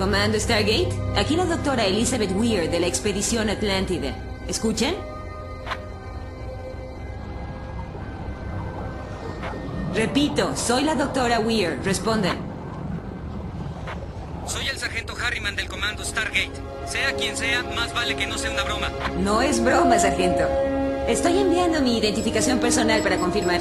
Comando Stargate, aquí la doctora Elizabeth Weir de la Expedición Atlántida. ¿Escuchan? Repito, soy la doctora Weir. Respondan. Soy el sargento Harriman del Comando Stargate. Sea quien sea, más vale que no sea una broma. No es broma, sargento. Estoy enviando mi identificación personal para confirmar.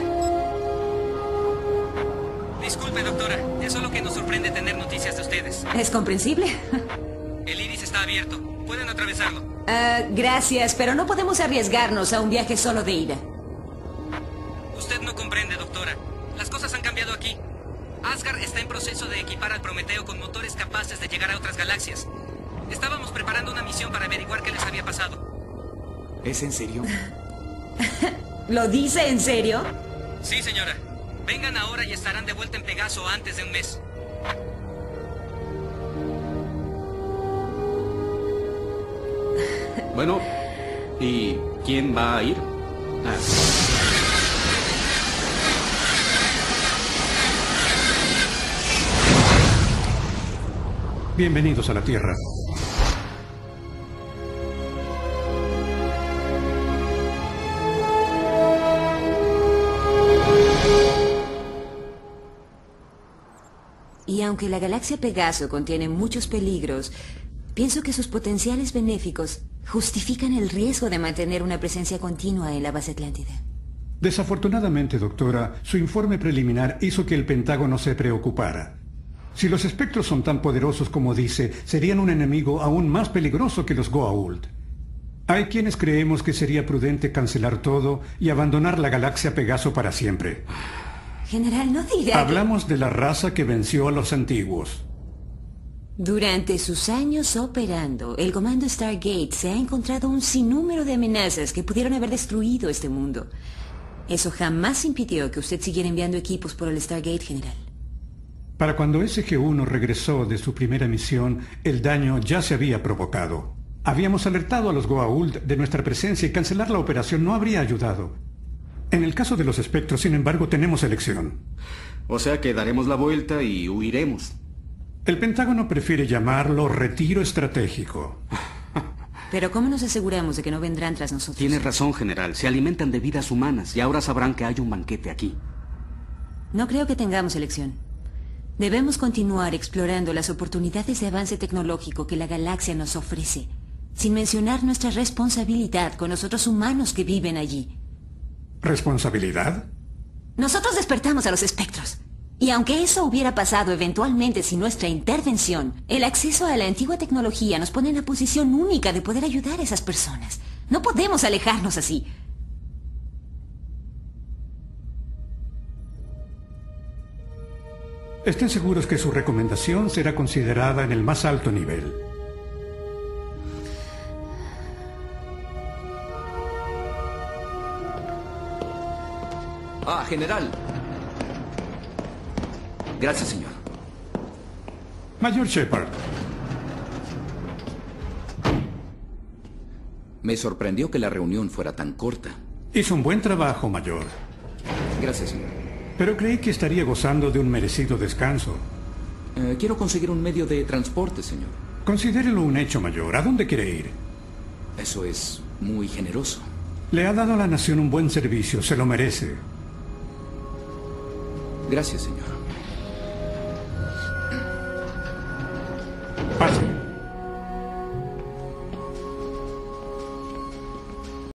Disculpe, doctora. Es solo que nos sorprende tener noticias de ustedes. ¿Es comprensible? El iris está abierto. Pueden atravesarlo. Gracias, pero no podemos arriesgarnos a un viaje solo de ida. Usted no comprende, doctora. Las cosas han cambiado aquí. Asgard está en proceso de equipar al Prometeo con motores capaces de llegar a otras galaxias. Estábamos preparando una misión para averiguar qué les había pasado. ¿Es en serio? ¿Lo dice en serio? Sí, señora. Vengan ahora y estarán de vuelta en Pegaso antes de un mes. Bueno, ¿y quién va a ir? Bienvenidos a la Tierra. Y aunque la galaxia Pegaso contiene muchos peligros, pienso que sus potenciales benéficos justifican el riesgo de mantener una presencia continua en la base Atlántida. Desafortunadamente, doctora, su informe preliminar hizo que el Pentágono se preocupara. Si los espectros son tan poderosos como dice, serían un enemigo aún más peligroso que los Goa'uld. Hay quienes creemos que sería prudente cancelar todo y abandonar la galaxia Pegaso para siempre. General, no dirá Hablamos de la raza que venció a los antiguos. Durante sus años operando, el Comando Stargate se ha encontrado un sinnúmero de amenazas que pudieron haber destruido este mundo. Eso jamás impidió que usted siguiera enviando equipos por el Stargate, General. Para cuando SG-1 regresó de su primera misión, el daño ya se había provocado. Habíamos alertado a los Goa'uld de nuestra presencia y cancelar la operación no habría ayudado. En el caso de los espectros, sin embargo, tenemos elección. O sea que daremos la vuelta y huiremos. El Pentágono prefiere llamarlo retiro estratégico. Pero ¿cómo nos aseguramos de que no vendrán tras nosotros? Tiene razón, general. Se alimentan de vidas humanas y ahora sabrán que hay un banquete aquí. No creo que tengamos elección. Debemos continuar explorando las oportunidades de avance tecnológico que la galaxia nos ofrece, sin mencionar nuestra responsabilidad con los otros humanos que viven allí. ¿Responsabilidad? Nosotros despertamos a los espectros. Y aunque eso hubiera pasado eventualmente sin nuestra intervención, el acceso a la antigua tecnología nos pone en la posición única de poder ayudar a esas personas. No podemos alejarnos así. Estén seguros que su recomendación será considerada en el más alto nivel. General. Gracias, señor. Mayor Shepard. Me sorprendió que la reunión fuera tan corta. Hizo un buen trabajo, Mayor. Gracias, señor. Pero creí que estaría gozando de un merecido descanso. Quiero conseguir un medio de transporte, señor. Considérelo un hecho, Mayor. ¿A dónde quiere ir? Eso es muy generoso. Le ha dado a la nación un buen servicio. Se lo merece. Gracias, señor. Pase.